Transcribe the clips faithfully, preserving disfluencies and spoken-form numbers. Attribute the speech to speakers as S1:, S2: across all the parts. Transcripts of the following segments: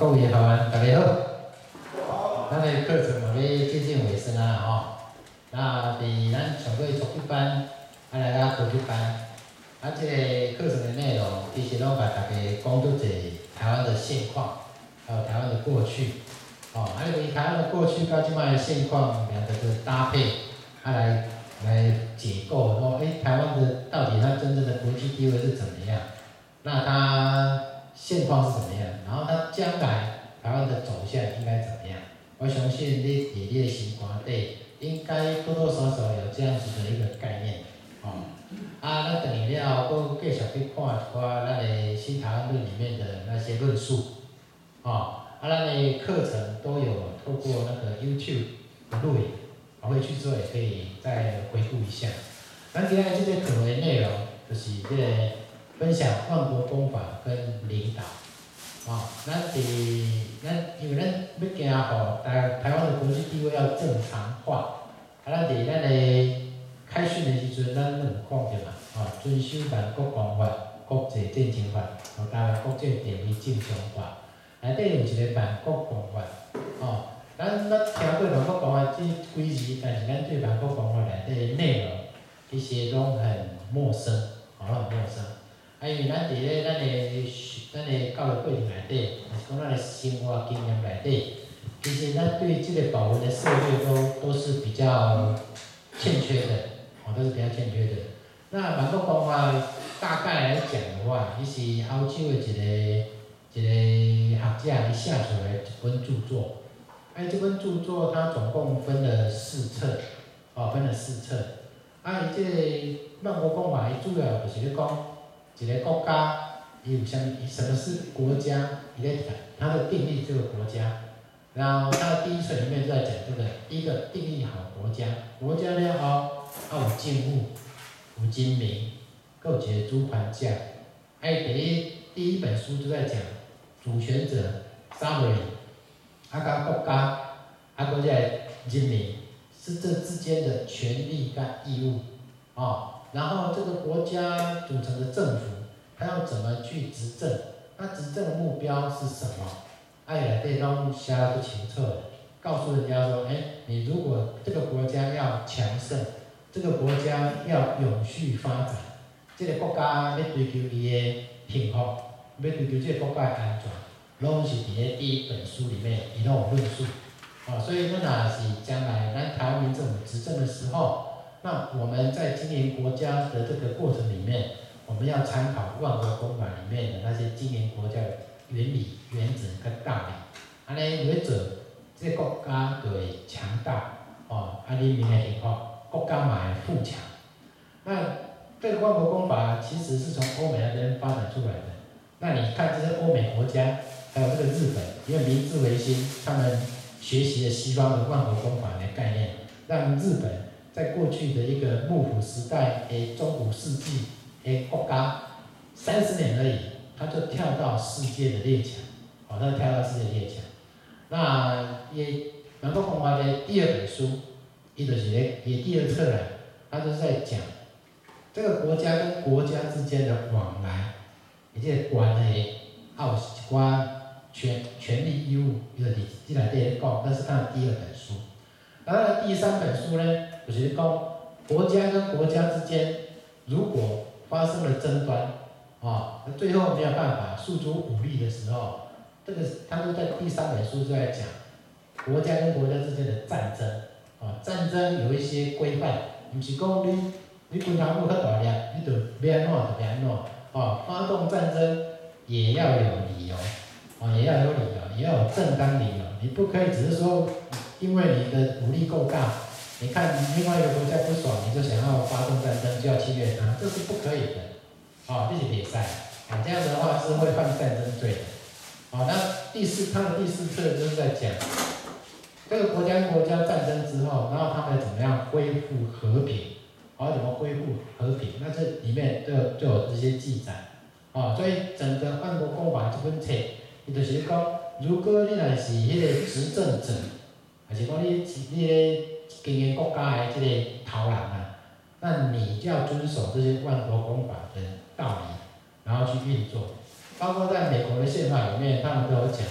S1: 各位学员，大家好。咱个课程嘛要接近尾声啊吼。那伫咱上个月初一班，啊来到高级班，啊这个课程的内容其实拢甲大家讲做者台湾的现况，还有台湾的过去。哦，啊因为台湾的过去甲即摆的现况两个的搭配，啊来来解构说，诶、欸，台湾的到底它真正的国际地位是怎么样？那它现况是怎么样？然后它将来台湾的走向应该怎么样？我相信你伫你的心肝底，应该多多少少有这样子的一个概念，哦。啊，咱等于了后，佫继续去看一寡咱的新台湾论里面的那些论述，哦。啊，咱的课程都有透过那个 YouTube 的录影，啊，回去之后也可以再回顾一下。咱今仔这个课的内容就是这个分享万国公法跟领导。哦，咱伫咱因为咱要行吼台台湾的国际地位要正常化，啊，咱伫咱的开训的时阵，咱有讲着嘛，哦，遵守万国公法、国际战争法、和台湾国际地位正常化，内底有一个万国公法，哦，咱咱听过万国公法这几字，但是咱对万国公法内底的内容，其实拢很陌生，哦，拢很陌生。啊，因为咱伫咧咱的咱的教育过程内底，还是讲咱的生活经验内底，其实咱对这个保文的涉猎都都是比较欠缺的，哦，都是比较欠缺的。那万国公法大概来讲的话，伊是欧洲的一个一个学者伊写出来一本著作。啊，这本著作它总共分了四册，哦，分了四册。啊，伊这个万国公法，伊主要就是咧讲。一个国家，伊有啥物？什么是国家？伊咧讲，它的定义这个国家。然后它的第一册里面就在讲这个，第一个定义好国家，国家了后，啊有政府，有人民，佫有一个主权者。啊，伊第一第一本书就在讲主权者 （sovereign）， 啊，甲国家，啊，佫在人民，是这之间的权利甲义务，哦。然后这个国家组成的政府，它要怎么去执政？它执政的目标是什么？啊，内底拢写得不清楚的，告诉人家说，哎，你如果这个国家要强盛，这个国家要永续发展，这个国家要追求伊的幸福，要追求这个国家的安全，拢是伫咧第一本书里面伊拢有论述。哦，所以咱若是将来咱台湾民政府执政的时候，那我们在经营国家的这个过程里面，我们要参考万国公法里面的那些经营国家的原理、原则跟道理。安尼为做，这个国家就会强大，哦，啊，人民会幸福，国家嘛会富强。那这个万国公法其实是从欧美那边发展出来的。那你看这些欧美国家，还有这个日本，因为明治维新，他们学习了西方的万国公法的概念，让日本在过去的一个幕府时代的中古世纪的国家，三十年而已，他就跳到世界的列强，哦，他跳到世界的列强。那也万国公法的第二本书，伊就是咧，伊第二册啦，他就是在讲这个国家跟国家之间的往来，以及关系，还有一寡权权利义务，伊就是即内底咧讲，那是他的第二本书。然后第三本书呢，就是讲国家跟国家之间，如果发生了争端，啊，最后没有办法诉诸武力的时候，这个他就在第三本书就在讲国家跟国家之间的战争，啊，战争有一些规范，不是讲你你军头母较大粒，你就要安怎就要安怎，啊，发动战争也要有理由，啊，也要有理由，也要有正当理由，你不可以只是说。因为你的武力够大，你看另外一个国家不爽，你就想要发动战争，就要侵略它，这是不可以的，哦，这是比赛，啊，这样的话是会犯战争罪的，好，那第四，它的第四册就是在讲这个国家跟国家战争之后，然后他们怎么样恢复和平，好，怎么恢复和平？那这里面就就有这些记载，哦，所以整个万国公法这本册，伊就是讲，如果你若是迄个执政者。还是讲你你咧经营国家的这个头人啊，那你就要遵守这些万国公法的道理，然后去运作。包括在美国的宪法里面，他们都有讲，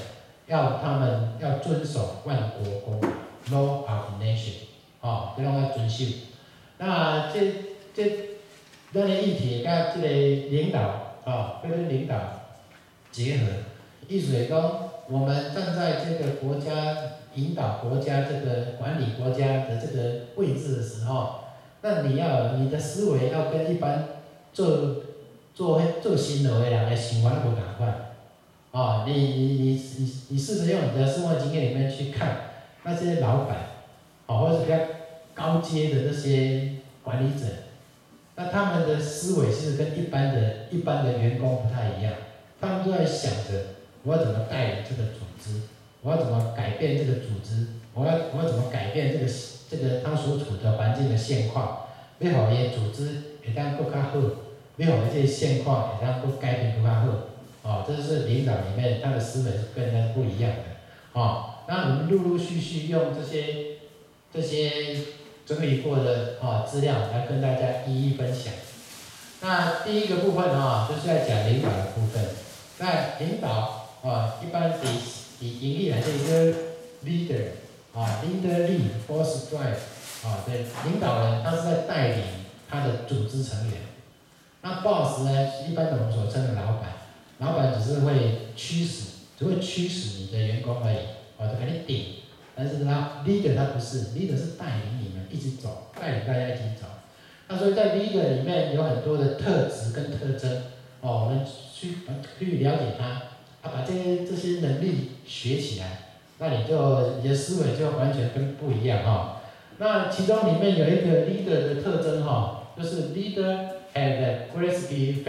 S1: 要他们要遵守万国公法 （law of nation）， 哦，这拢要遵守。那这这咱的议题甲这个领导，哦，跟领导结合，意思是讲，我们站在这个国家引导国家这个管理国家的这个位置的时候，那你要你的思维要跟一般做做做新的人的想法不同款。啊、哦，你你你你你试着用你的生活经验里面去看那些老板，啊、哦，或者是比较高阶的这些管理者，那他们的思维其实跟一般的一般的员工不太一样，他们都在想着我要怎么带领这个组织，我要怎么改变这个组织，我要我要怎么改变这个这个他所处的环境的现况，要让伊组织会当更较好，要让这些现况会当更改变更较好。哦，这是领导里面他的思维是跟人家不一样的。哦，那我们陆陆续续用这些这些整理过的啊资料来跟大家一一分享。那第一个部分啊、哦，就是在讲领导的部分。那领导啊、哦，一般以以盈利来这一个 leader 啊 ，leader lead force drive 啊，对，领导人他是在带领他的组织成员。那 boss 呢，一般我们所称的老板。老板只是会驱使，只会驱使你的员工而已，哦，就给你顶。但是他 leader 他不是 ，leader 是带领你们一起走，带领大家一起走。那所以在 leader 里面有很多的特质跟特征，哦，我们去去了解它，啊，把这些这些能力学起来，那你就你的思维就完全跟不一样哈、哦。那其中里面有一个 leader 的特征哈、哦，就是 leader have the Gretzky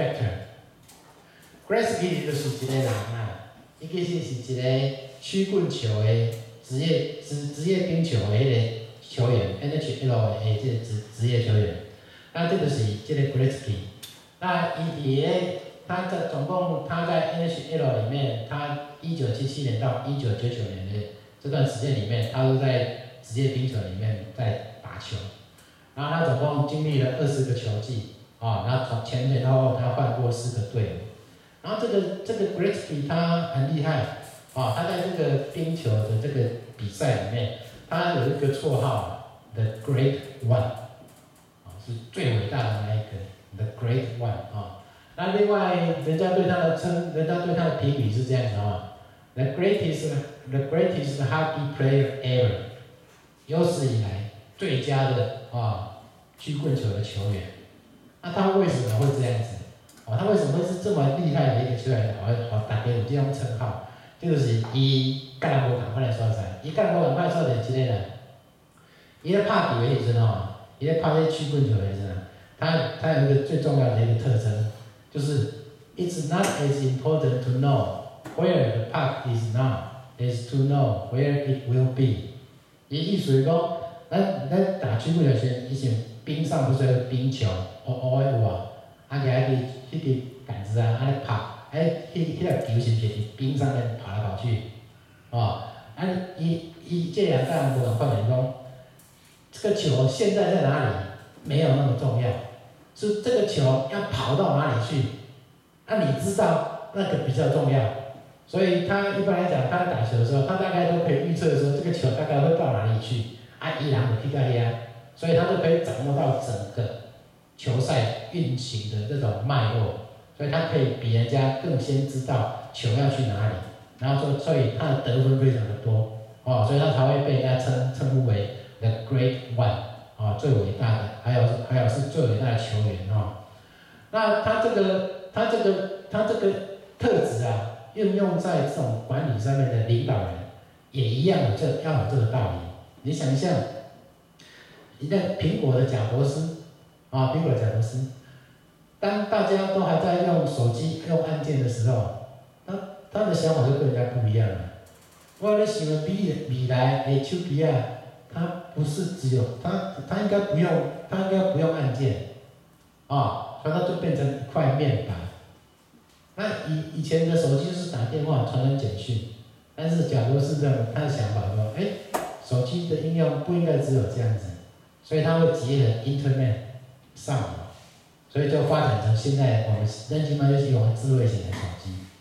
S1: factor。Gretzky 就是一个人啊，伊其实是一个曲棍球的职业职职业冰球的迄个球员 ，N H L 的这个职职业球员。那这个是这个 Gretzky。那伊伫个他在总共他在 N H L 里面，他一九七七年到一九九九年的这段时间里面，他都在职业冰球里面在打球。然后他总共经历了二十个球季啊，然后从前前后后他换过四个队伍。然后这个这个 Gretzky 他很厉害，啊，他在这个冰球的这个比赛里面，他有一个绰号 ，The Great One， 啊，是最伟大的那一个 ，The Great One 啊。那另外，人家对他的称，人家对他的评语是这样的啊 ，The greatest，The greatest hockey player ever， 有史以来最佳的啊曲棍球的球员。那他为什么会这样子？哦，他为什么会是这么厉害的一个球员？好，好，大家有这种称号，就是伊甲人无同款的所在。伊甲人无同款的所在是即个人，伊咧拍球的时阵吼，伊咧拍迄曲棍球的时阵，他他有一个最重要的一个特征，就是 It's not as important to know where the puck is now as to know where it will be。伊意思是讲，咱咱打曲棍球时，以前冰上不是有冰球，乌乌的有啊。啊，个迄个迄个杆子啊，安尼拍，哎，迄迄个球是毋是伫冰上面跑来跑去？哦，啊，伊伊这两个人无同款的讲，这个球现在在哪里没有那么重要，是这个球要跑到哪里去？啊，你知道那个比较重要。所以他一般来讲，他在打球的时候，他大概都可以预测说这个球大概会到哪里去，啊，依然有去到遐，所以他就可以掌握到整个球赛运行的这种脉络，所以他可以比人家更先知道球要去哪里，然后说，所以他的得分非常的多，哦，所以他才会被人家称称呼为 The Great One， 哦，最伟大的，还有还有是最伟大的球员哦。那他这个他这个他这个特质啊，运用在这种管理上面的领导人，也一样有这要有这个道理。你想象，一个苹果的贾伯斯。啊，苹果贾伯斯，当大家都还在用手机、用按键的时候，他他的想法就跟人家不一样了。我咧想未未来的手机啊，它不是只有它，它应该不用，它应该不用按键，啊，所以它就变成一块面板。那以以前的手机就是打电话、传传简讯，但是贾伯斯这样他的想法说，哎，手机的应用不应该只有这样子，所以他会结合 Internet。上网，所以就发展成现在我们人基本就是用智慧型的手机，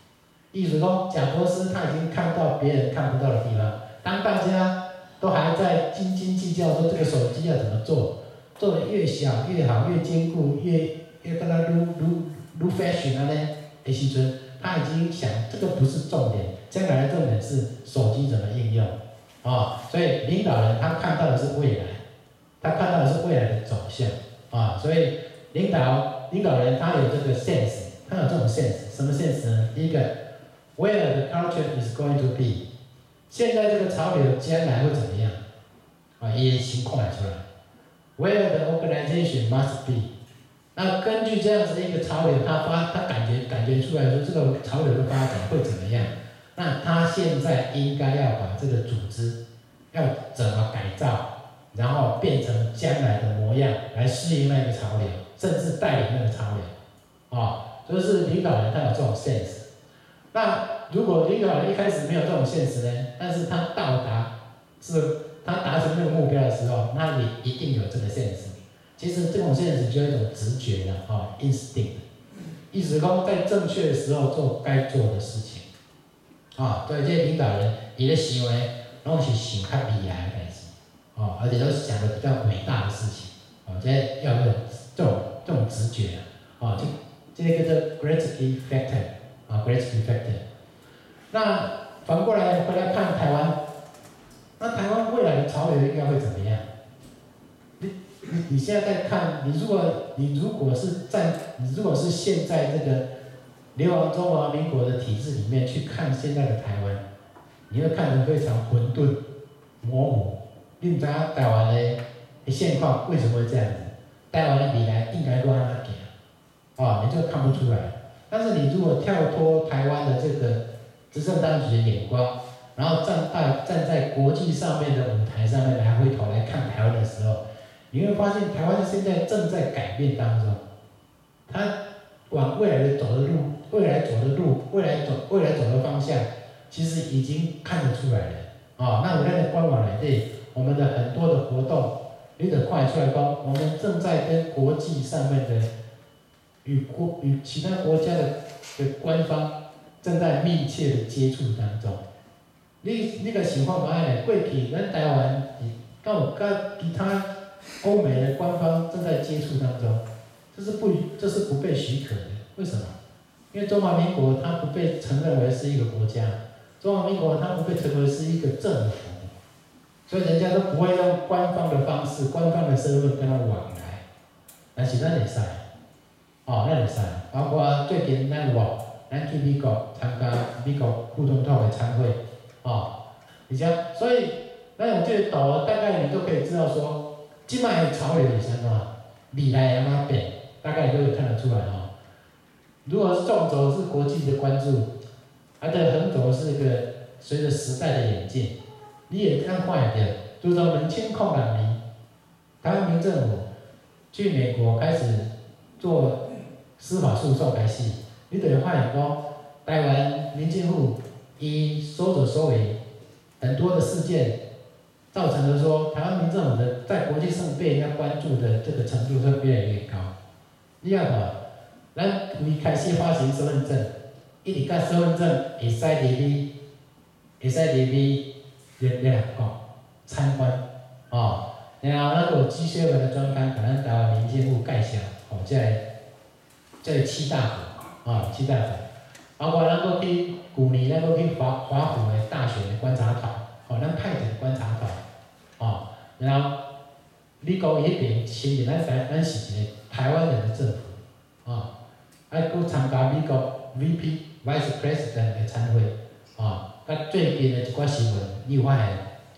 S1: 意思说，贾伯斯他已经看到别人看不到的地方。当大家都还在斤斤计较说这个手机要怎么做，做得越小越好，越坚固，越越跟他撸撸撸 fashion 啊呢的时阵，他已经想这个不是重点，将来的重点是手机怎么应用啊、哦。所以领导人他看到的是未来，他看到的是未来的走向啊、哦。所以领导领导人他有这个 sense， 他有这种 sense， 什么 sense 呢？第一个 ，where the culture is going to be。现在这个潮流将来会怎么样？啊，也情况出来。Where the organization must be。那根据这样子的一个潮流，他发他感觉感觉出来说这个潮流的发展会怎么样？那他现在应该要把这个组织要怎么改造，然后变成将来的模样，来适应那个潮流，甚至带领那个潮流。啊，这是领导人他有这种 sense。那如果领导人一开始没有这种现实呢，但是他到达是他达成那个目标的时候，那你一定有这个现实。其实这种现实就有一种直觉了，哦 ，instinct， 意思说在正确的时候做该做的事情。啊、哦，对，这些领导人，伊咧想的，拢是想较未来的代志，哦，而且都是想的比较伟大的事情，哦，这要有这种这种直觉啊，哦，这这个叫做 gravity factor。啊 ，gravity factor。那反过来回来看台湾，那台湾未来的潮流应该会怎么样？你你你现在在看，你如果你如果是在你如果是现在这个流亡中华民国的体制里面去看现在的台湾，你会看得非常混沌、模糊。你不知道台湾的现况为什么会这样子？台湾的未来应该都安怎行？啊，你就看不出来。但是你如果跳脱台湾的这个执政当局的眼光，然后站在站在国际上面的舞台上面来回头来看台湾的时候，你会发现台湾现在正在改变当中，它往未来的走的路，未来走的路，未来走未来走的方向，其实已经看得出来了。啊、哦，那我们的官网来对我们的很多的活动，你得快出来讲，我们正在跟国际上面的。与国与其他国家的的官方正在密切的接触当中。你那个情况嘛，呢，过去咱台湾，跟有跟其他欧美的官方正在接触当中，这是不这是不被许可的。为什么？因为中华民国它不被承认为是一个国家，中华民国它不被承认为是一个政府，所以人家都不会用官方的方式、官方的身份跟他往来。但是咱会使。哦，咱会使，包括最近咱有，咱去美国参加美国副总统的参会，哦，而且所以咱用这个图，大概你就可以知道说，即摆的潮流是安怎，未来安怎变，大概你都会看得出来哦。如果是纵轴是国际的关注，它的横轴是一个随着时代的演进，你也看看得到，就是说两千零六年，台湾民政府去美国开始做。司法诉讼开始，你就会发现讲，台湾民政府伊所作所为很多的事件，造成了说台湾民政府的在国际上被人家关注的这个程度会越来越高。你看嘛，咱为开始发行身份证，一直到身份证会使入去，会使入去联联合国参观，哦，然后咱有机械文的专刊，把咱台湾民政府介绍，哦，这个。这七大国啊，七大国，包括咱过去旧年咱过去华华府的大选的观察团，哦，咱派一个观察团，哦，然后美国伊迄边承认咱台咱是一个台湾人的政府，哦，还佫参加美国 V P Vice President 的参会，哦，甲最近的一寡新闻，你有发现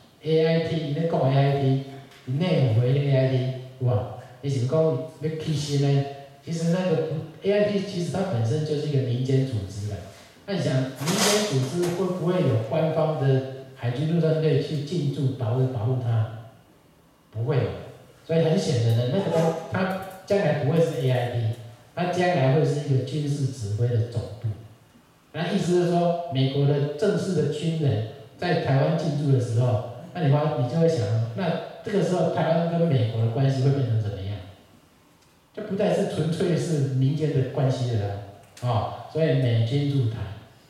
S1: A I T 伊咧讲 A I T， 内湖的 A I T 有无？伊是讲要起新呢？其实那个 A I T 其实它本身就是一个民间组织的，那你想民间组织会不会有官方的海军陆战队去进驻保护保护它？不会有，所以很显然的，那个它将来不会是 A I T， 它将来会是一个军事指挥的总部。那意思是说，美国的正式的军人在台湾进驻的时候，那你话你就会想，那这个时候台湾跟美国的关系会变成怎么样？就不再是纯粹是民间的关系了啊、哦，所以美军入台，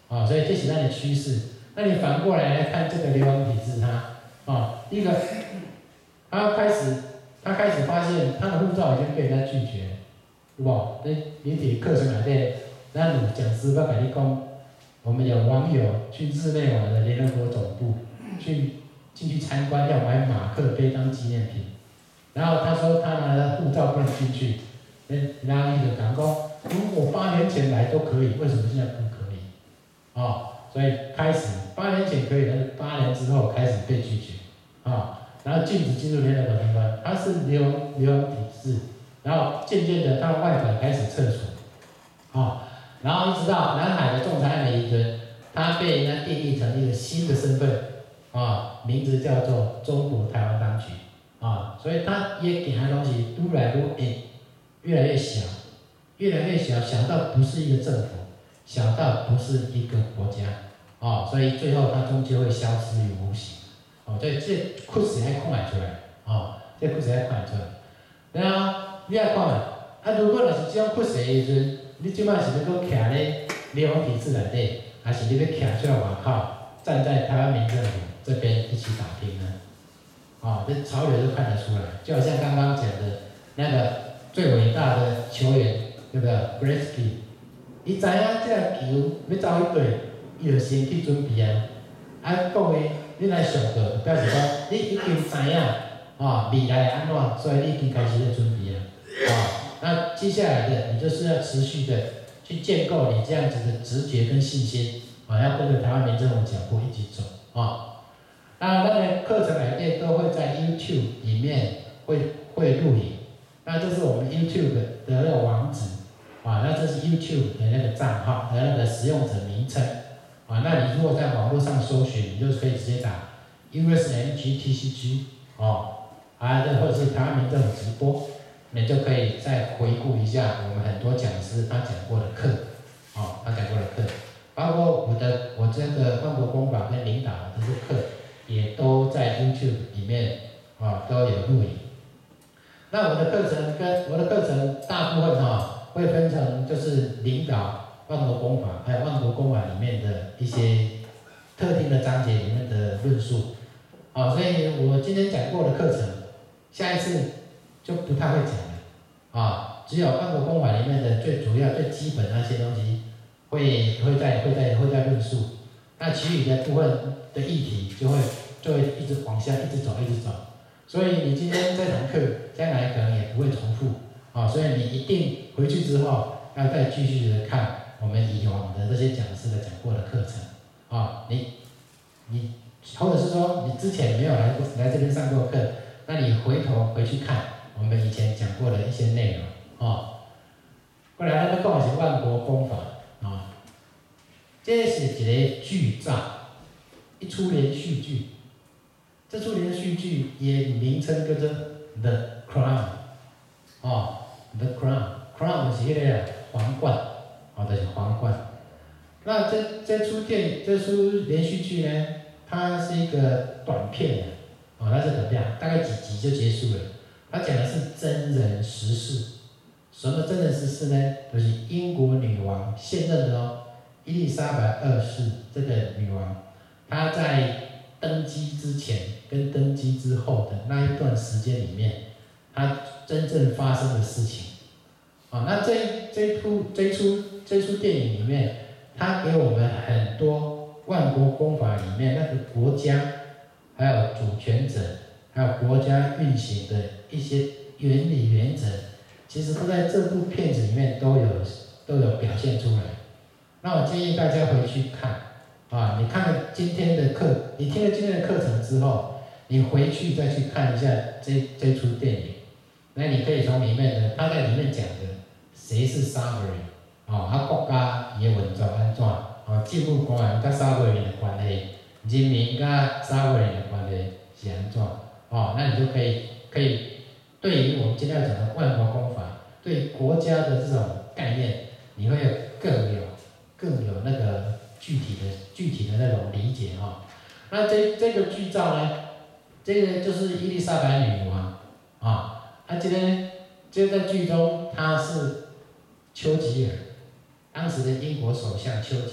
S1: 啊，所以这是它的趋势。那你反过来来看这个流亡体制，它啊，第一个，他开始他开始发现他的护照已经被人家拒绝了，有无？你你伫课程内底，咱有讲师要跟你讲，我们有网友去日内瓦的联合国总部去进去参观，要买马克杯当纪念品，然后他说他拿了护照不能进去，然后一个讲讲，如果八年前来都可以，为什么现在不可以？啊，所以开始八年前可以，但是八年之后开始被拒绝，啊。然后禁止进入联合国参观，它是流流亡体制，然后渐渐的，它的外管开始撤除，啊，然后一直到南海的仲裁案的一尊，它被人家定义成一个新的身份，啊，名字叫做中国台湾当局，啊，所以它也给它东西越来越越来越小，越来越小，小到不是一个政府，小到不是一个国家，啊，所以最后它终究会消失于无形。哦，所以这窟窿要看出来，哦，这窟窿要看出来。然后你要看啊，啊，如果若是这种窟窿的时阵，你即摆是要搁徛咧流亡体制内底，还是你要徛出来外口，站在台湾民政府这边一起打拼呢？哦，这潮流就看得出来，就好像刚刚讲的那个最伟大的球员，对不对 ？Gretzky， 伊知影这个球要走去对，伊就先去准备啊，啊，讲的。你来上课，表示讲你已经知影，啊，未来安怎，所以你已经开始在准备了，啊，那接下来的你就是要持续的去建构你这样子的直觉跟信心，啊，要跟着台湾民政府脚步一起走，啊，那那个课程来电都会在 YouTube 里面会会录影，那这是我们 YouTube 的那个网址，啊，那这是 YouTube 的那个账号和那个使用者名称。啊，那你如果在网络上搜寻，你就可以直接打 U S A G T C G 哦，啊，或者是台湾民政府直播，你就可以再回顾一下我们很多讲师他讲过的课，哦，他讲过的课，包括我的我这个万国公法跟领导的这些课，也都在 YouTube 里面啊都有录影。那我的课程跟我的课程大部分哈、哦、会分成就是领导。万国公法还有万国公法里面的一些特定的章节里面的论述，啊，所以我今天讲过的课程，下一次就不太会讲了，啊，只有万国公法里面的最主要、最基本的那些东西会会在会在会在论述，那其余的部分的议题就会就会一直往下一直走一直走，所以你今天这堂课将来可能也不会重复，啊，所以你一定回去之后要再继续的看。我们以往的这些讲师的讲过的课程，啊，你你或者是说你之前没有来过来这边上过课，那你回头回去看我们以前讲过的一些内容，啊，过来咱要讲的是万国公法，啊，这是一个剧照，一出连续剧，这出连续剧也名称叫做 The Crown， 哦 ，The Crown，Crown 是迄个皇冠。好的，皇冠。那这这出电这出连续剧呢，它是一个短片的，哦，它是短片，大概几集就结束了。它讲的是真人实事。什么真人实事呢？就是英国女王现任的哦，伊丽莎白二世这个女王，她在登基之前跟登基之后的那一段时间里面，她真正发生的事情。啊，那这这出这出这出电影里面，它给我们很多万国公法里面那个国家，还有主权者，还有国家运行的一些原理原则，其实都在这部片子里面都有都有表现出来。那我建议大家回去看，啊，你看了今天的课，你听了今天的课程之后，你回去再去看一下这这出电影，那你可以从里面的他在里面讲的。谁是 sovereign？ 哦，啊，国家伊个运作安怎？哦，政府官员甲 sovereign 的关系，人民甲 sovereign 的关系是安怎？哦，那你就可以可以对于我们今天要讲的万国公法，对国家的这种概念，你会有更有更有那个具体的具体的那种理解哈、哦。那这这个剧照呢，这个就是伊丽莎白女王啊，啊，这个这个在剧中她是。丘吉尔，当时的英国首相丘吉尔，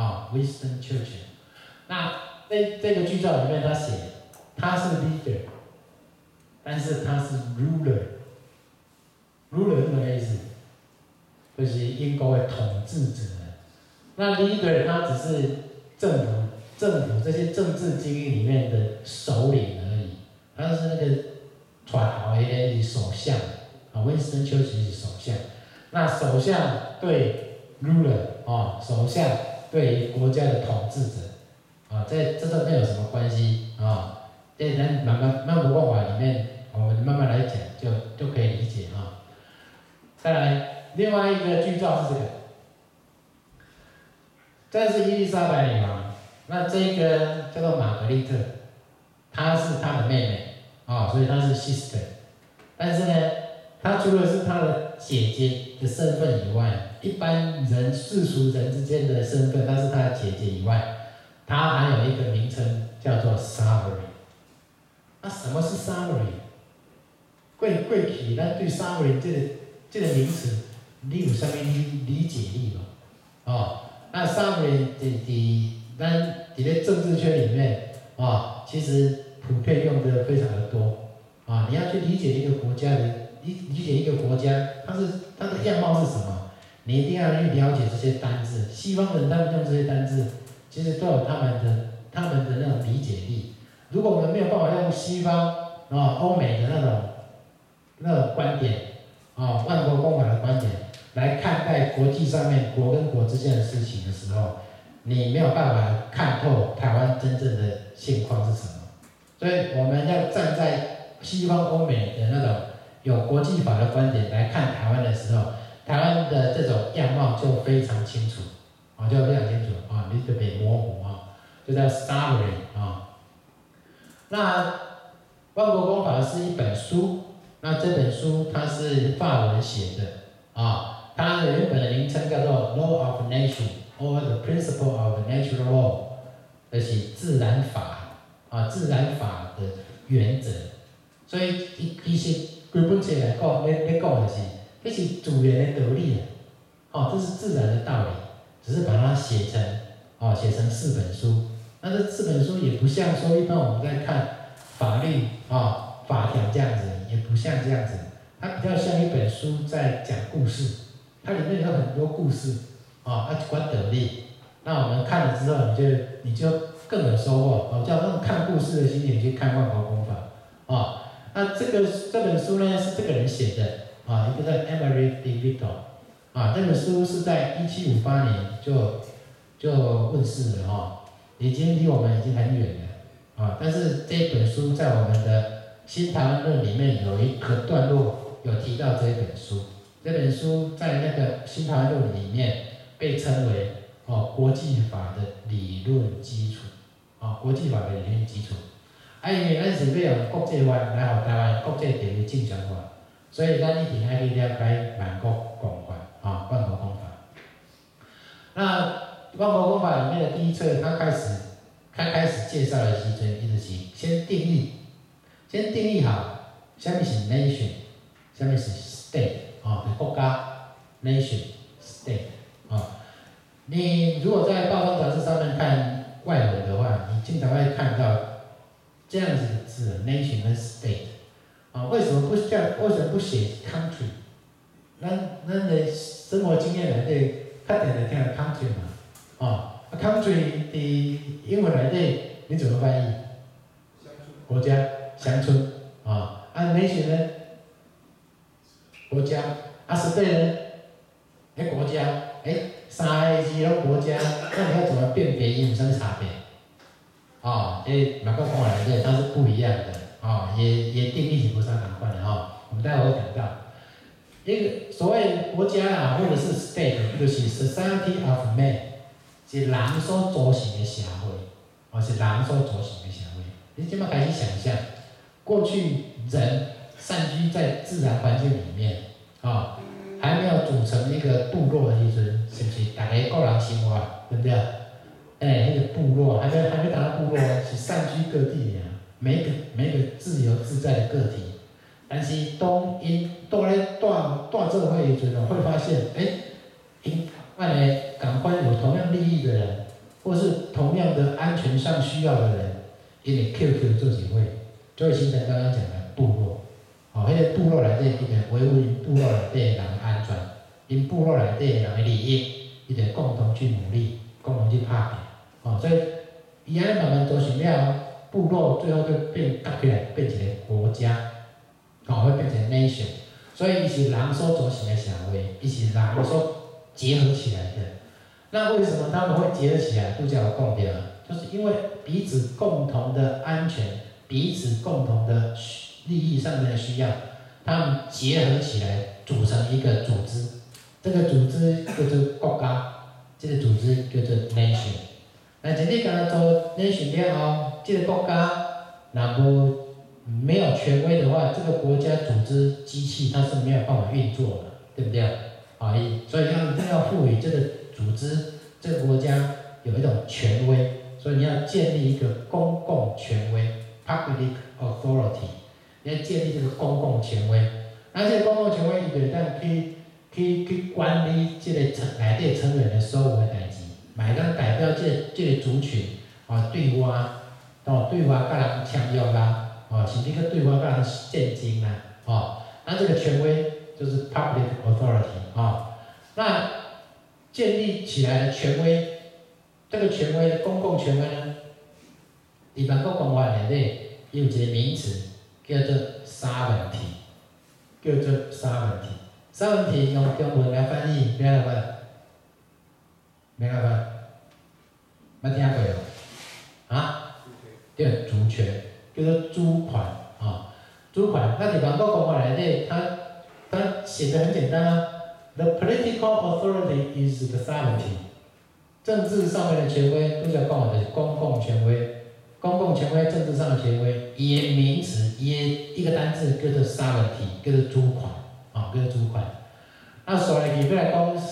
S1: 啊 ，Winston Churchill。那这这个剧照里面他写，他是 leader， 但是他是 ruler。ruler 是什么意思？就是英国的统治者。那 leader 他只是政府政府这些政治精英里面的首领而已，他是那个传头的那首相啊，温斯顿·丘吉是首相。那首相对 ruler 啊，首相对国家的统治者啊，这这都没有什么关系啊。在咱慢慢慢国共法里面，我们慢慢来讲，就就可以理解啊。再来，另外一个剧照是这个。这是伊丽莎白女王，那这个叫做玛格丽特，她是她的妹妹啊、哦，所以她是 sister。但是呢，她除了是她的姐姐的身份以外，一般人世俗人之间的身份，她是她的姐姐以外，她还有一个名称叫做 sovereign。那什么是 sovereign？ 过过去咱对 sovereign 这个这个名词，你有啥物理理解力吗？哦。那 sovereign 伫伫咱伫咧政治圈里面啊，其实普遍用的非常的多啊。你要去理解一个国家的理理解一个国家，它是它的样貌是什么，你一定要去了解这些单字。西方人他们用这些单字，其实都有他们的他们的那种理解力。如果我们没有办法用西方啊欧美的那种那种观点啊万国公法的观点来看待国际上面国跟国之间的事情的时候，你没有办法看透台湾真正的现况是什么。所以我们要站在西方欧美的那种有国际法的观点来看台湾的时候，台湾的这种样貌就非常清楚，啊，就非常清楚啊，你特别模糊啊，就叫 sovereign 啊。那万国公法是一本书，那这本书它是法文写的啊。它的原本的名称叫做 Law of Nation or the Principle of Natural Law， 就是自然法啊，自然法的原则。所以其实规本册来讲，咧咧讲的是，这是自然的道理啊，哦，这是自然的道理，只是把它写成哦，写成四本书。那这四本书也不像说一般我们在看法律啊、哦、法条这样子，也不像这样子，它比较像一本书在讲故事。它里面有很多故事，啊，啊，一寡道理。那我们看了之后，你就你就更有收获，哦，叫用看故事的心情去看万国公法，啊，那这个这本书呢是这个人写的，啊，一个叫 Emery DeVito， 啊，这本书是在一七五八年就就问世了，哈，已经离我们已经很远了，啊，但是这本书在我们的新台湾论里面有一个段落有提到这一本书。这本书在那个新台湾论里面被称为哦国际法的理论基础，哦国际法的理论基础。啊，因为咱是要用国际法来互台湾国际地位正常化，所以咱一定要去了解万国公法，啊、哦、万国公法。那万国公法里面的第一册，他开始他开始介绍的时阵，伊就是先定义，先定义好什么是 nation， 什么是 state。啊、哦，国家 ，nation，state， 啊、哦，你如果在报章杂志上面看外文的话，你经常会看到这样子的字 ，nation 跟 state， 啊、哦，为什么不叫？为什么不写 country？ 咱咱的生活经验内底，较定定听 country 嘛，啊、哦、，country 伫英文内底你怎么翻译？国家，乡村，啊、哦，啊 nation 呢？国家，啊，实对呢？哎，国家，哎，三个字拢国家，那你要怎么辨别有什么差别？哦，这马克公来的它是不一样的，哦，也也定义是不相同款的哈、哦。我们待会会讲到，一个所谓国家啊，或者是 state， 就是 society of man， 是人所组成的社会，哦，是人所组成的社会。你即摆开始想象，过去人散居在自然环境里面，啊、哦，还没有组成一个部落的时阵，是不是大家个人生活，对不对？哎，那个部落还没还没达到部落，是散居各地的，每一个每一个自由自在的个体。但是当因到咧大大社会的时阵，会发现，哎，因按个共款有同样利益的人， 或是同样的安全上需要的人，因为 Q Q 做协会，就会形成刚刚讲的部落。哦，迄、那个部落内底，伊就维护因部落内底的人的安全，因部落内底的人的利益，伊就共同去努力，共同去打拼。哦，所以伊安尼慢慢做成了，部落最后就变搭起来，变成一个国家，哦，会变成 nation。所以伊是人所组成的社会，伊是人所结合起来的。那为什么他们会结合起来？杜家有讲到，就是因为彼此共同的安全，彼此共同的利益上面的需要，他们结合起来组成一个组织。这个组织叫做国家，这个组织叫做 nation。那今天刚才做 nation 了后，这个国家若无没有权威的话，这个国家组织机器它是没有办法运作的，对不对？啊，所以要一定要赋予这个组织、这个国家有一种权威，所以你要建立一个公共权威 （public authority）， 你要建立这个公共权威。那这个公共权威，伊就当去去去管理这个成内底成员的所有的代志，嘛会当代表这个这个族群，哦，对外，哦，对外甲人签约啦。哦，甚至个对外甲人现金啦，哦，那这个权威就是 public authority 哦，那建立起来的权威，这个权威公共权威呢，伫万国公法内底有一个名词叫做 sovereignty， 叫做 sovereignty，sovereignty 用中文来翻译，咩来办？咩来办？捌听过无？啊？对，主权。叫做主权啊，主权。那伫万国公法内底，它它写得很简单啊。The political authority is the sovereignty。政治上面的权威，都叫讲的是公共权威。公共权威，政治上的权威，伊的名词，伊的一个单字叫做 sovereignty， 叫做主权啊，叫做主权。那所以伊要来讲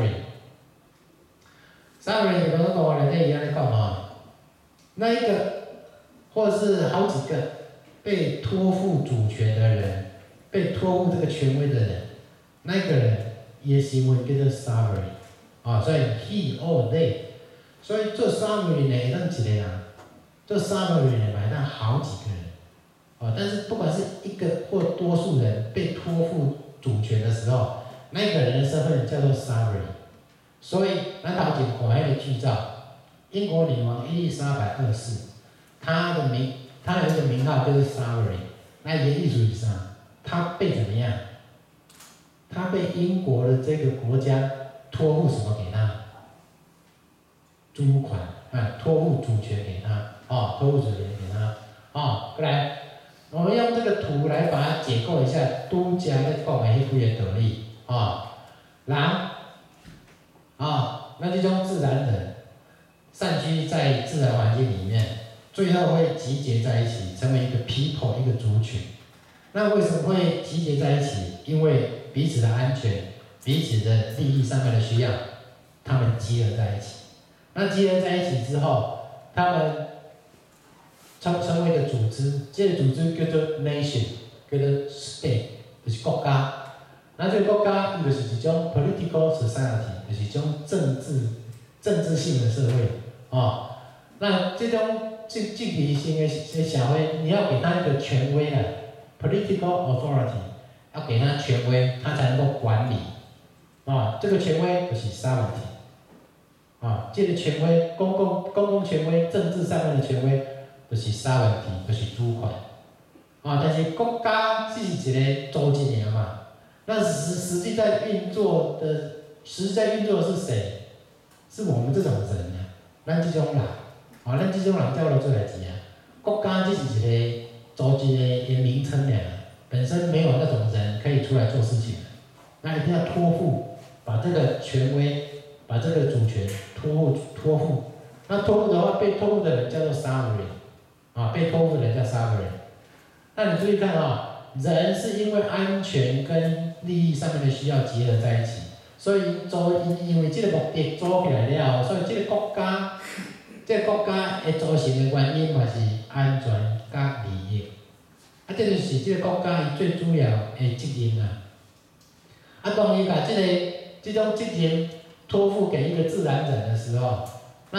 S1: sovereign。sovereign 伫万国公法内底伊安尼讲啊，那一个。或是好几个被托付主权的人，被托付这个权威的人，那个人也是会叫做 sovereign， 啊，所以 he or they， 所以做 sovereign 呢，会当一个人，做 sovereign 呢，会当好几个人，啊，但是不管是一个或多数人被托付主权的时候，那个人的身份叫做 sovereign。所以咱头前看迄个剧照，英国女王伊丽莎白二世。他的名，他有一个名号就是 sovereign， 那也意思是啥？他被怎么样？他被英国的这个国家托付什么给他？主权啊，托付主权给他，哦，托付主权给他，哦，过来，我们用这个图来把它解构一下，都加咧讲的迄几个道理，哦，人，啊、哦，那这种自然人，散居在自然环境里面。最后会集结在一起，成为一个 people， 一个族群。那为什么会集结在一起？因为彼此的安全、彼此的利益上面的需要，他们集合在一起。那集合在一起之后，他们成成为一个组织，这个组织叫做 nation， 叫做 state， 就是国家。那这个国家，伊就是一种 political society， 就是一种政治政治性的社会，哦。那这种这这个性的社会，你要给他一个权威啊 ，political authority， 要给他权威，他才能够管理。啊，这个权威就是 sovereignty。啊，这个权威，公共公共权威，政治上面的权威，就是 sovereignty， 就是主权。啊，但是国家只是一个组织尔嘛，那实实际在运作的，实际在运作的是谁？是我们这种人啊，咱这种人。啊，咱即种人才有做代志啊！国家只是一个组织的一个名称尔，本身没有那种人可以出来做事情的。那一定要托付，把这个权威，把这个主权托付托付。那托付的话，被托付的人叫做 sovereign， 啊，被托付的人叫 sovereign。那你注意看啊，人是因为安全跟利益上面的需要结合在一起，所以组因因为这个目的组起来了，所以这个国家。这个国家的组成的原因嘛是安全甲利益，啊，这就是这个国家伊最主要的责任啊。啊，当伊把这个这种责任托付给一个自然人的时候，那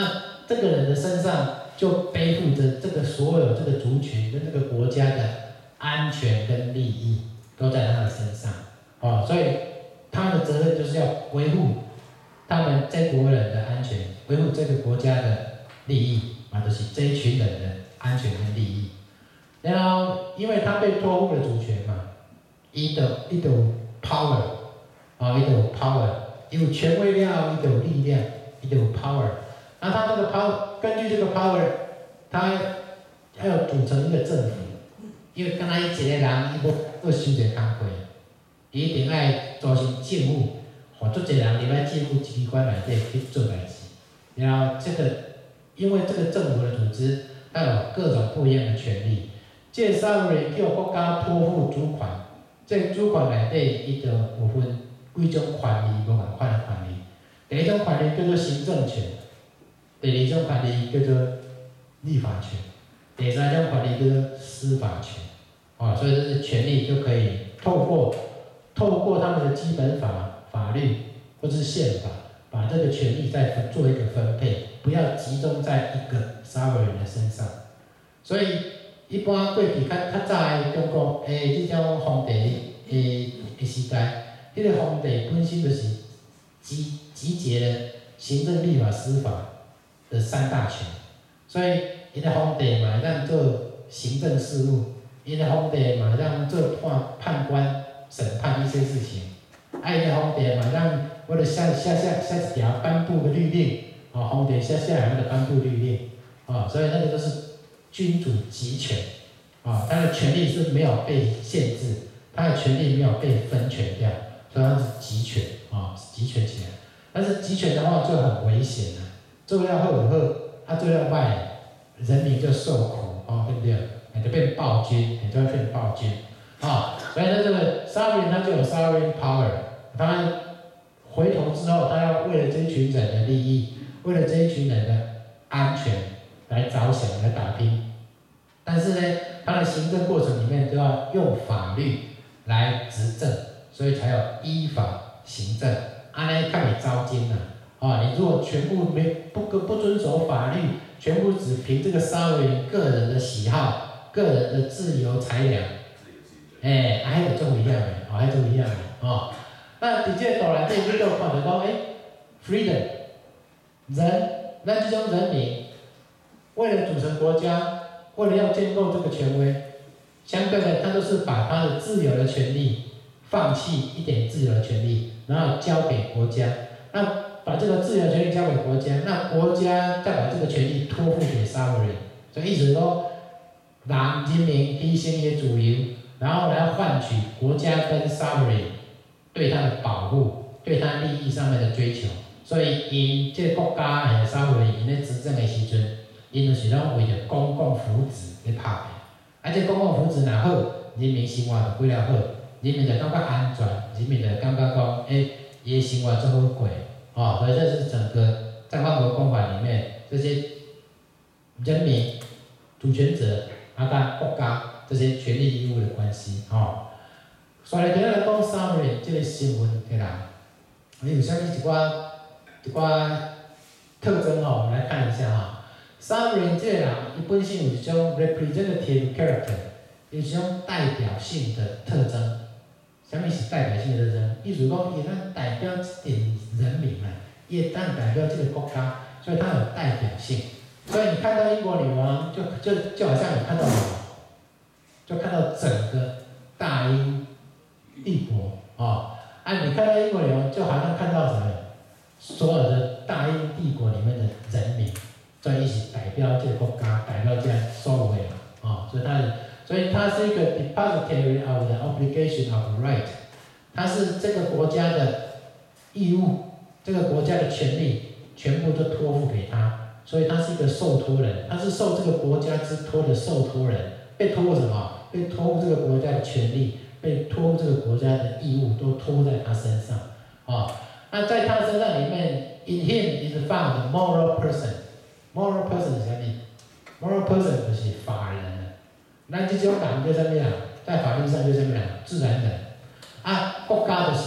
S1: 这个人的身上就背负着这个所有这个族群跟这个国家的安全跟利益都在他的身上，哦，所以他的责任就是要维护他们这国人的安全，维护这个国家的利益，啊，就是这一群人的安全跟利益。然后，因为他被托付了主权嘛，伊就伊就有 power， 啊，伊就有 power， 有权威了，伊就有力量，伊就有 power。那他这个 power， 根据这个 power， 他还要组成一个政府，因为刚才一个人，伊要要收一个工课，伊一定爱组成政府，互足侪人入来政府机关内底去做代志。然后这个，因为这个政府的组织，它有各种不一样的权利。这个 sovereign 叫国家托付主权，这个主权内底伊就有分几种权利，无共款的权利。第一种权利叫做行政权，第二种权利叫做立法权，第三种权利叫做司法权。哦，所以这是权利就可以透过透过他们的基本法、法律或是宪法，把这个权利再分做一个分配，不要集中在一个 sovereign 的身上。所以一般过去较较早的中国诶，即种皇帝诶诶时代，迄、那个皇帝本身就是集集结了行政、立法、司法的三大权，所以伊个皇帝嘛，让做行政事务，伊个皇帝嘛，让做判判官审判一些事情，啊，伊个皇帝嘛，让为了下下下下一条颁布个律令，哦，皇帝下下来的颁布律令，哦，所以那个都是君主集权，啊，他的权力是没有被限制，他的权力没有被分权掉，所以他是集权，啊，集权起来。但是集权的话就很危险了，做了好就好，啊做了歹，人民就受苦，哦，对不对？就变暴君，就会变暴君，啊，所以呢，这个 sovereign 它就有 sovereign power， 他回头之后，他要为了这一群人的利益，为了这一群人的安全来着想，来打拼。但是呢，他的行政过程里面都要用法律来执政，所以才有依法行政。安尼较袂糟践呐，啊，你如果全部没不不遵守法律，全部只凭这个稍微个人的喜好、个人的自由裁量，哎，还有种一样的，哦，还种一样的，哦。那伫这个道内底，你就看到讲，哎 ，freedom， 人，咱这种人民，为了组成国家。为了要建构这个权威，相对的，他都是把他的自由的权利放弃一点自由的权利，然后交给国家。那把这个自由权利交给国家，那国家再把这个权利托付给 sovereign。所以意思说，让人民牺牲伊的自由，然后来换取国家跟 sovereign 对他的保护，对他利益上面的追求。所以，因这个国家诶 sovereign 因咧执政的时阵。因就是拢为着公共福祉咧拍拼，啊，这公共福祉若好，人民生活就过了好，人民就感觉安全，人民就感觉讲，诶、欸，伊的生活足好过，哦，所以这是整个在法国公法里面这些人民、主权者啊，甲国家这些权利义务的关系，哦。所以今日来讲 sovereign 这个身份的人，伊有啥物一寡一寡特征吼，我们来看一下哈。sovereign 这个人，伊本身有一种 representative character， 有一种代表性的特征。啥物是代表性的特征？意思讲，伊能代表一点人民啊，伊会当代表这个国家，所以它有代表性。所以你看到英国女王，就就就好像你看到什么，就看到整个大英帝国哦。啊，你看到英国女王，就好像看到什么？所有的大英帝国里面的人民。在一起代表这个国家，代表这样所有的人，啊，所以它，所以它是一个 depository of the obligation of right， 它是这个国家的义务，这个国家的权利全部都托付给他，所以他是一个受托人，他是受这个国家之托的受托人，被托付什么？被托付这个国家的权利，被托付这个国家的义务都托在他身上，啊，那在他身上里面 ，in him is found a moral person。moral person 是啥物 ？moral person 就是法人啊。咱这种人叫啥物啊？在法律上叫啥物啊？自然人。啊，国家就是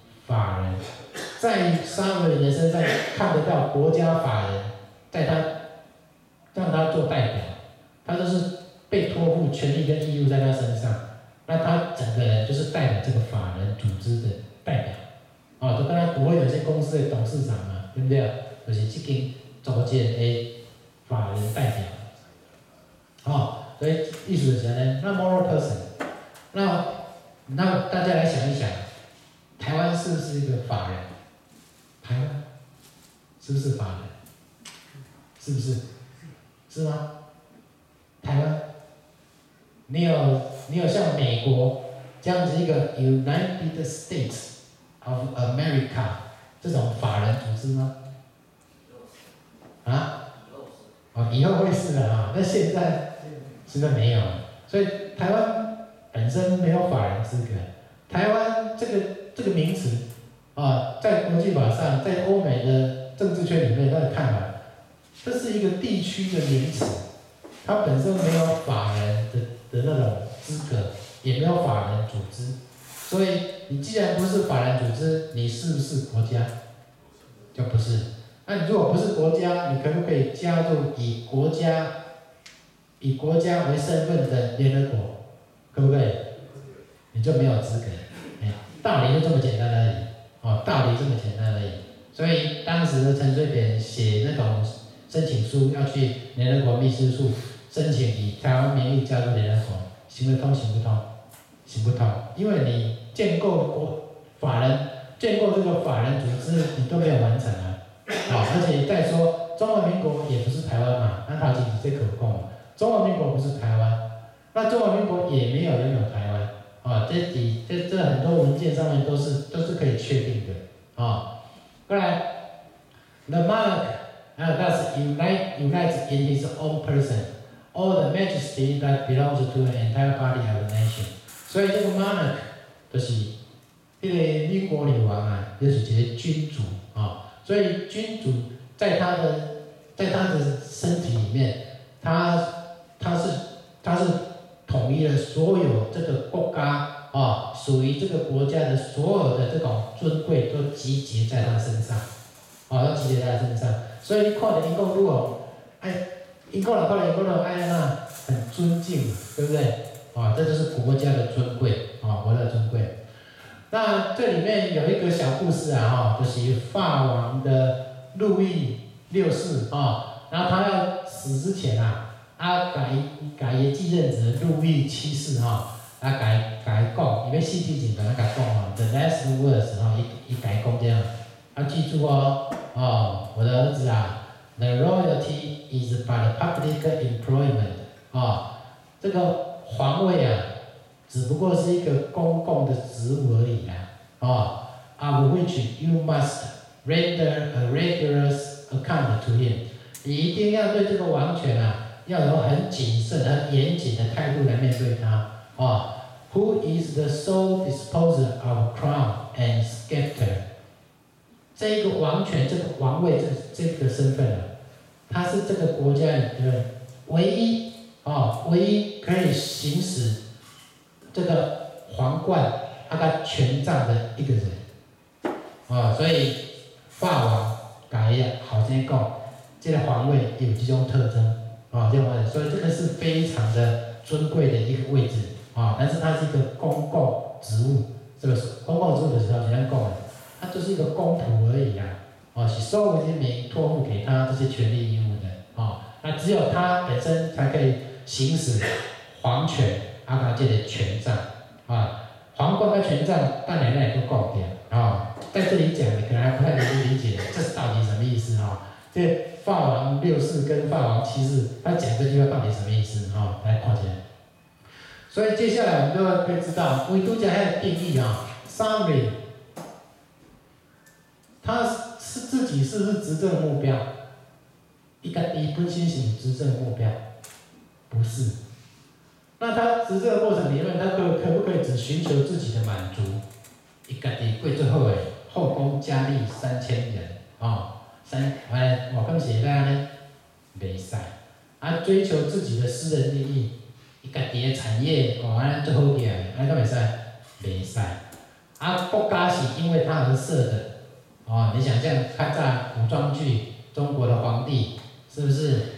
S1: 法人，在 sovereign 的身上看得到国家法人，在他让他做代表，他就是被托付权利跟义务在他身上，那他整个人就是代表这个法人组织的代表，哦，就跟他国有些公司的董事长嘛，对不对？就是这间组织的法人代表，哦，所以意思是什么呢？那 moral person， 那那大家来想一想，台湾是不是一个法人？台湾是不是法人？是不是？是吗？台湾，你有你有像美国这样子一个 United States of America 这种法人组织吗？啊？哦，以后会是的啊，那现在现在没有，所以台湾本身没有法人资格。台湾这个这个名词啊，在国际法上，在欧美的政治圈里面，他的看法，这是一个地区的名词，它本身没有法人的的那种资格，也没有法人组织。所以你既然不是法人组织，你是不是国家？就不是。那你如果不是国家，你可不可以加入以国家以国家为身份的联合国？可不可以？你就没有资格。哎，道理就这么简单而已。哦，道理这么简单而已。所以当时的陈水扁写那种申请书，要去联合国秘书处申请以台湾名义加入联合国，行得通行不通？行不通，因为你建构国法人，建构这个法人组织，你都没有完成啊。好，而且再说，中华民国也不是台湾嘛，那他其实这可供，中华民国不是台湾，那中华民国也没有拥有台湾，啊，这底这这很多文件上面都是都是可以确定的，啊，过来 ，the monarch, uh, thus unite unites in his own person all the majesty that belongs to the entire body of the nation， 所以这个 monarch 就是这个英国女王啊，就是一个君主啊。所以君主在他的在他的身体里面，他他是他是统一了所有这个国家啊，属于这个国家的所有的这种尊贵都集结在他身上，啊，都集结在他身上。所以你看到英国女王，哎，英国人看到英国人哎呀，很尊敬，对不对？啊，这就是国家的尊贵啊，国家的尊贵。那这里面有一个小故事啊，哈，就是法王的路易六世啊，然后他要死之前啊，啊改改伊继任者路易七世哈，啊改改讲，因为戏剧紧张，改讲啊 ，the last words 哈，一一改讲这样，要记住哦，哦，我的儿子啊 ，the royalty is by public employment 啊，这个皇位啊。只不过是一个公共的职务而已啦，哦 ，of which you must render a rigorous account to him。你一定要对这个王权啊，要有很谨慎、很严谨的态度来面对他，哦 ，Who is the sole disposer of crown and scepter？ 这个王权、这个王位、这个这个身份啊，他是这个国家里的唯一哦，唯一可以行使。这个皇冠，他个权杖的一个人，啊、哦，所以法王改呀，好先讲，这个皇位有这种特征，啊、哦，这种特征，所以这个是非常的尊贵的一个位置，啊、哦，但是它是一个公共职务，这个公共职务的时候怎样讲呢？它就是一个公仆而已啦，啊、哦，是所有人民托付给他这些权利义务的，啊、哦，那只有他本身才可以行使皇权。啊，他这个权杖啊，皇冠跟权杖，大奶奶都讲掉啊。在这里讲，你可能还不太能够理解，这是到底什么意思啊？这法王六世跟法王七世，他讲这句话到底什么意思啊？来看起来。所以接下来我们就可以知道，维度讲它的定义啊 ，summary， 他是自己是不是执政目标？一个一本身是执政目标，不是。那他执政的过程里面，他可可不可以只寻求自己的满足？伊家己过最好诶，后宫佳丽三千人，哦，三，哎，我讲是安尼，袂使。啊，追求自己的私人利益，伊家己诶产业，哦，安尼最好起来，安尼敢袂使？袂使。啊，国家是因为他而设的，哦，你想象看在古装剧，中国的皇帝是不是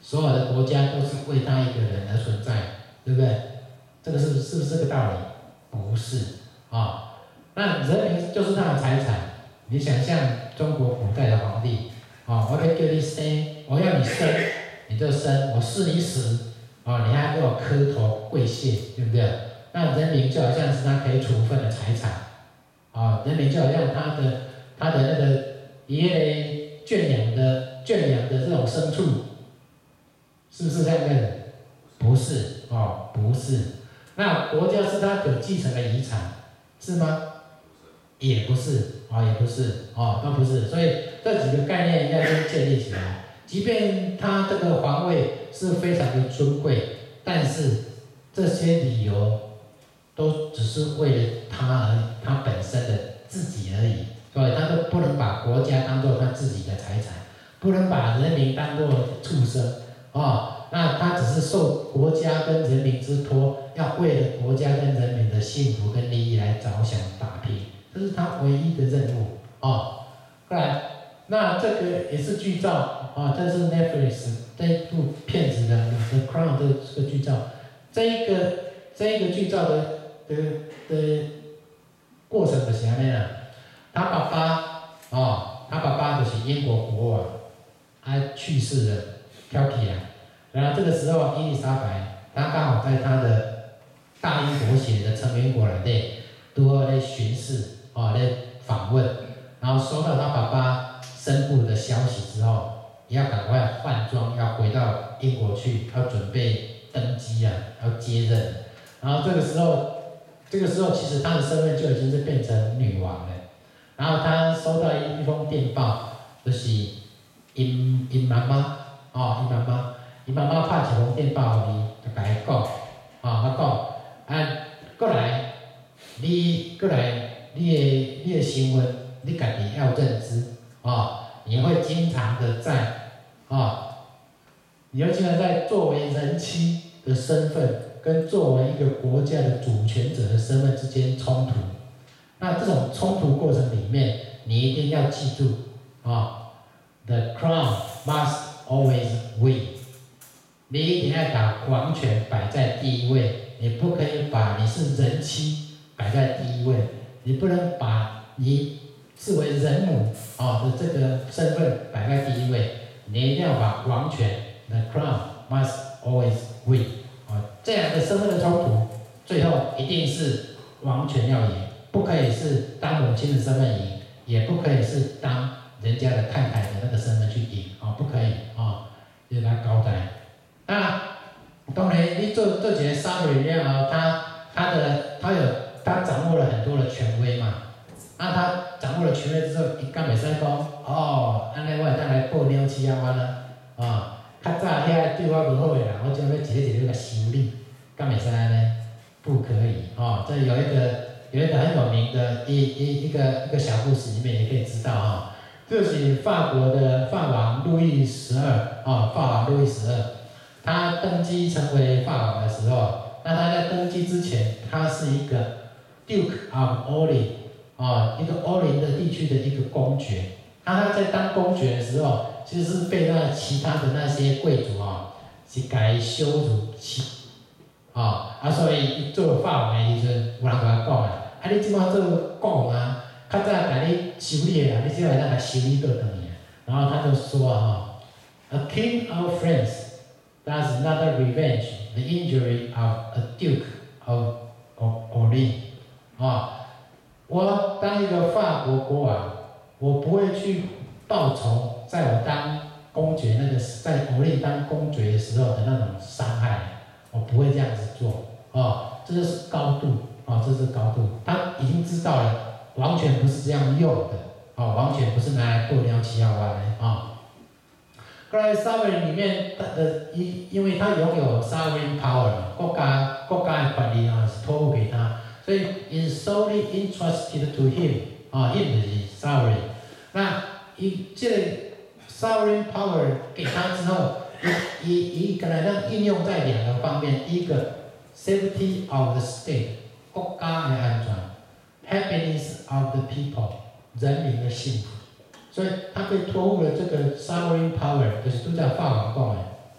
S1: 所有的国家都是为他一个人而存在，对不对？这个是不是是不是这个道理？不是啊。那人民就是他的财产。你想象中国古代的皇帝啊，我要叫你生，我要你生，你就生；我是你死啊，你还给我磕头跪谢，对不对？那人民就好像是他可以处分的财产啊，人民就好像他的他的那个一类圈养的圈养的这种牲畜，是不是这样的？不是哦，不是。那国家是他可继承的遗产，是吗？也不是啊、哦，也不是哦，都不是。所以这几个概念要先建立起来。即便他这个皇位是非常的尊贵，但是这些理由都只是为了他而他本身的自己而已，所以他都不能把国家当作他自己的财产，不能把人民当作畜生哦。那他只是受国家跟人民之托，要为了国家跟人民的幸福跟利益来着想打拼，这是他唯一的任务哦。后来，那这个也是剧照啊、哦，这是 Netflix 这一部片子的《The Crown》的这个剧照，这一个这一个剧照的的的过程就是安尼啦。他爸爸哦，他爸爸就是英国国王，他去世了，挑起来。然后这个时候，伊丽莎白她刚好在她的大英国协的成员国内，都在巡视哦，在访问，然后收到他爸爸身故的消息之后，也要赶快换装，要回到英国去，要准备登基啊，要接任。然后这个时候，这个时候其实她的身份就已经是变成女王了。然后她收到一一封电报，就是因因妈妈哦，因妈妈。伊妈妈拍一封电报互伊，就甲伊讲，哦，我讲，啊，过来，你过来，你的你的身份，你家己要认知，哦，你会经常的在，哦，你会经常在作为人妻的身份，跟作为一个国家的主权者的身份之间冲突。那这种冲突过程里面，你一定要记住，啊、哦、，the crown must always win。你一定要把王权摆在第一位，你不可以把你是人妻摆在第一位，你不能把你视为人母哦的这个身份摆在第一位，你一定要把王权 the crown must always win 哦，这样的身份的冲突，最后一定是王权要赢，不可以是当母亲的身份赢，也不可以是当人家的太太的那个身份去赢哦，不可以哦，就是他交代。那当然，你做做一个 summary 了后，他他的他有他掌握了很多的权威嘛。那他掌握了权威之后，伊敢袂使讲哦，安尼我会当来报鸟鼠仔湾啊，啊，较早遐对我无好的人，我准备一个一个甲修理，敢袂使安尼？不可以哦。这有一个有一个很有名的一一一个一个小故事里面也可以知道哈，这是法国的法王路易十二啊，法王路易十二。他登基成为法王的时候，那他在登基之前，他是一个 Duke of Orleans 啊，一个欧林的地区的一个公爵。那他在当公爵的时候，其实是被那其他的那些贵族啊，是给羞辱起，啊啊，所以做法王的时阵，有人甲他讲啊，啊你即摆做国王啊，较早甲你修理啊，你即摆当甲修理倒转去。然后他就说啊， A king of France。Does not revenge the injury of a Duke of Orleans 啊，我当一个法国国王，我不会去报仇，在我当公爵那个在国内当公爵的时候的那种伤害，我不会这样子做哦，这就是高度哦，这是高度，他已经知道了，王权不是这样用的哦，王权不是拿来过鸟七幺弯的啊。过来 sovereign 里面的因因为他拥有 sovereign power 国家国家的权利啊是托付给他，所以 is solely entrusted to him 啊 ，him 就是 sovereign。那伊这个 sovereign power 给他之后，伊伊伊可能让应用在两个方面，第一个 safety of the state 国家的安全 ，happiness of the people 人民的幸福。所以他被托付了这个 sovereign power， 就是都在法王讲的，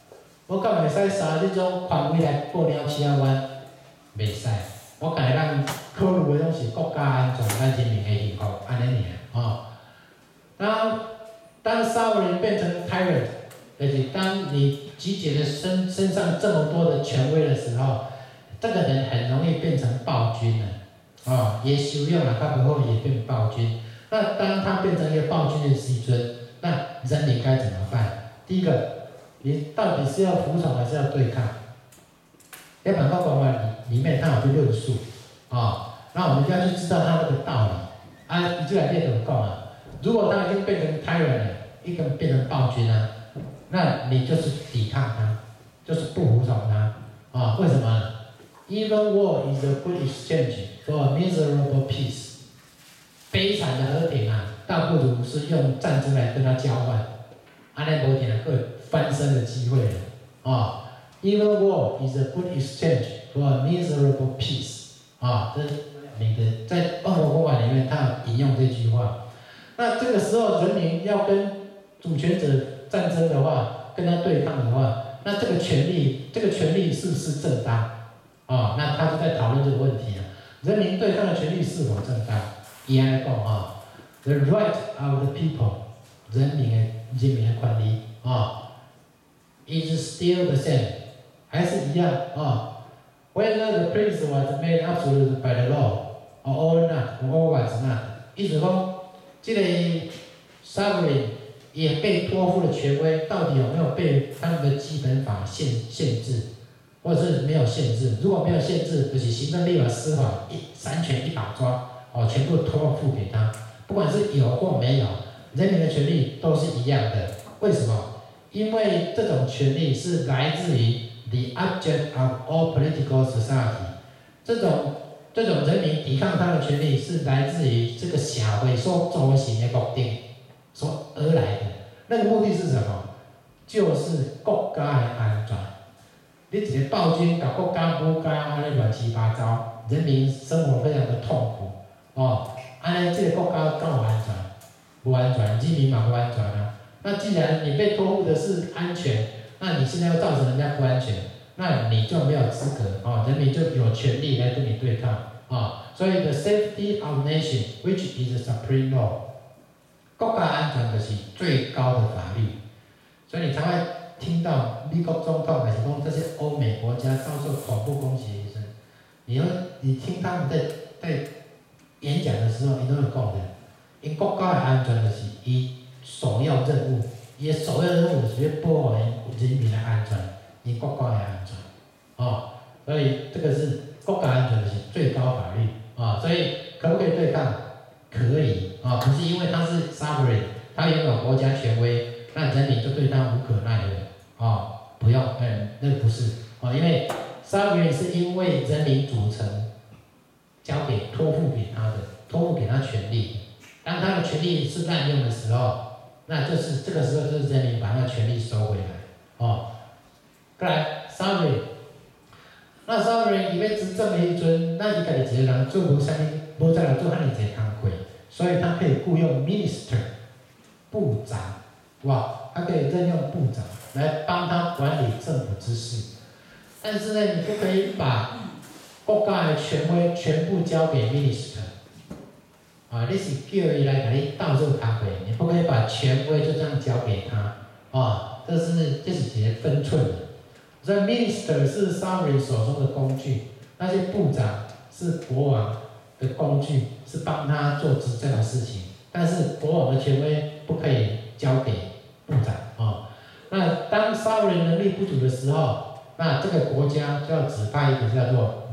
S1: 我敢袂使杀即种权威来报鸟鼠仔湾，袂使。我家咱考虑的拢是国家安全、咱人民的幸福，安尼尔哦。当当 sovereign 变成 tyrant， 就是当你集结了身身上这么多的权威的时候，这个人很容易变成暴君了。哦，也修养了，他不后也变暴君。那当他变成一个暴君的时阵，那人民该怎么办？第一个，你到底是要服从还是要对抗？在bản告公案里里面，他有去论述啊、哦，那我们就要去知道他那个道理啊。你就来练怎么讲啊？如果他已经变成 tyrant 了，一个变成暴君啊，那你就是抵抗他，就是不服从他啊、哦？为什么 ？Even war is a good exchange for a miserable peace。悲惨的和平啊，倒不如是用战争来跟他交换，安尼无定会翻身的机会了啊、哦。Even war is a good exchange for a miserable peace。啊，这是那个在《二国公法》里面，他引用这句话。那这个时候，人民要跟主权者战争的话，跟他对抗的话，那这个权利，这个权利是不是正当？啊、哦，那他就在讨论这个问题了。人民对抗的权利是否正当？伊安尼讲啊 ，the right of the people， 人民的人民的权利啊、哦、，is still the same。还是一样啊。Whether the prince was made absolute by the law or not, or was not， 意思讲，这个 sovereign 也被托付的权威，到底有没有被他们的基本法限限制，或者是没有限制？如果没有限制，就是行政、立法、司法一三权一把抓，哦，全部托付给他，不管是有或没有，人民的权利都是一样的。为什么？因为这种权利是来自于 the object of all political society， 这种这种人民抵抗他的权利是来自于这个社会所组成的目的所而来的。那个目的是什么？就是国家的安全。你一个暴君搞国家国家安尼乱七八糟，人民生活非常的痛苦哦。安尼这个国家敢有安全？不安全，人民嘛不安全啊。那既然你被托付的是安全，那你现在又造成人家不安全，那你就没有资格啊、哦，人民就有权利来跟你对抗啊、哦。所以 the safety of nation, which is the supreme law， 国家安全就是最高的法律。所以你常会听到美国总统还是讲这些欧美国家遭受恐怖攻击的医生，你会你听他们在在演讲的时候，你都会讲的，因国家的安全就是伊首要任务。伊的首要任务是要保护人民的安全，因国家的安全，哦，所以这个是国家安全的是最高法律啊、哦，所以可不可以对抗？可以啊、哦，可是因为他是 sovereign， 他拥有国家权威，那人民就对他无可奈何啊、哦，不用，嗯，那个不是啊、哦，因为 sovereign 是因为人民组成，交给托付给他的，托付给他权利，当他的权利是滥用的时候。那就是这个时候，就是人民把那个权利收回来，哦。再来 ，sovereign， 那 sovereign 伊要执政的时阵，那伊家己一个人做无啥物，无再来做遐尼济工课，所以他可以雇用 minister 部长，哇，他可以任用部长来帮他管理政府之事。但是呢，你不可以把国家的权威全部交给 minister。啊，你是叫伊来给你到这个咖啡，你不可以把权威就这样交给他，啊，这是这是一个分寸的。所以 minister 是 sovereign 手中的工具，那些部长是国王的工具，是帮他做执政的事情。但是国王的权威不可以交给部长啊。那当 sovereign 能力不足的时候，那这个国家就要指派一个叫做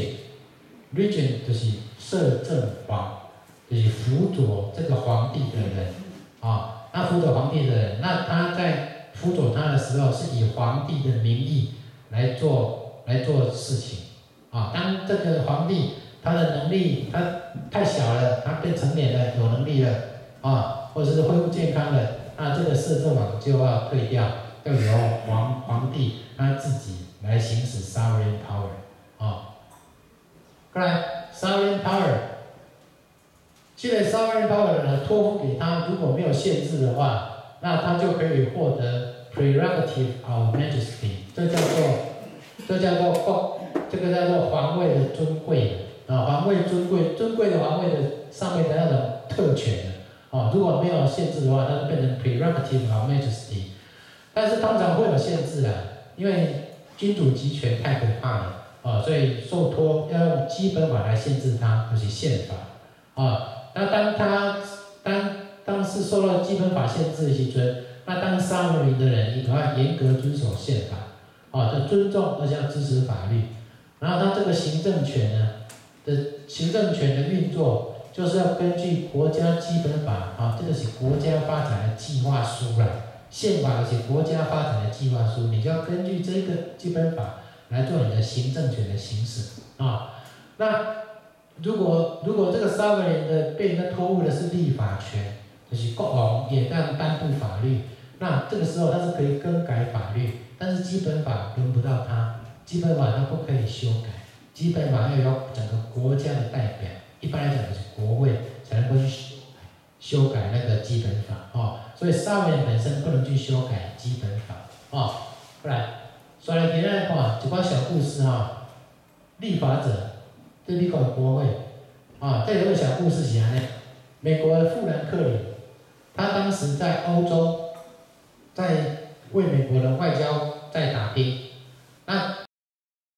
S1: regent，regent 就是摄政王。就是辅佐这个皇帝的人，啊，那辅佐皇帝的人，那他在辅佐他的时候，是以皇帝的名义来做来做事情，啊，当这个皇帝他的能力他太小了，他变成年了，有能力了，啊，或者是恢复健康了，那这个摄政王就要退掉，要由皇皇帝他自己来行使 sovereign power， 啊，再来 sovereign power。现在 sovereign power 呢，托付给他，如果没有限制的话，那他就可以获得 prerogative of majesty， 这叫做这叫做国，这个叫做皇位的尊贵啊，皇位尊贵，尊贵的皇位的上面的那种特权啊，如果没有限制的话，它就变成 prerogative of majesty。但是通常会有限制啊，因为君主集权太可怕了啊，所以受托要用基本法来限制它，就是宪法啊。那当他当当是受到基本法限制的时阵，那当 sovereign 的人，你都要严格遵守宪法，啊，要尊重而且要支持法律。然后他这个行政权呢的行政权的运作，就是要根据国家基本法啊，这个是国家发展的计划书啦。宪法是国家发展的计划书，你就要根据这个基本法来做你的行政权的行使啊。那如果如果这个 sovereign 的被人家托付的是立法权，就是国王也让颁布法律，那这个时候他是可以更改法律，但是基本法轮不到他，基本法他不可以修改，基本法要由整个国家的代表，一般来讲就是国会才能够去修改那个基本法哦。所以 sovereign 本身不能去修改基本法哦。不然，所以今天看一寡小故事哈、哦，立法者。这美国的国会啊，这有个小故事是安尼，美国的富兰克林，他当时在欧洲，在为美国的外交在打拼。那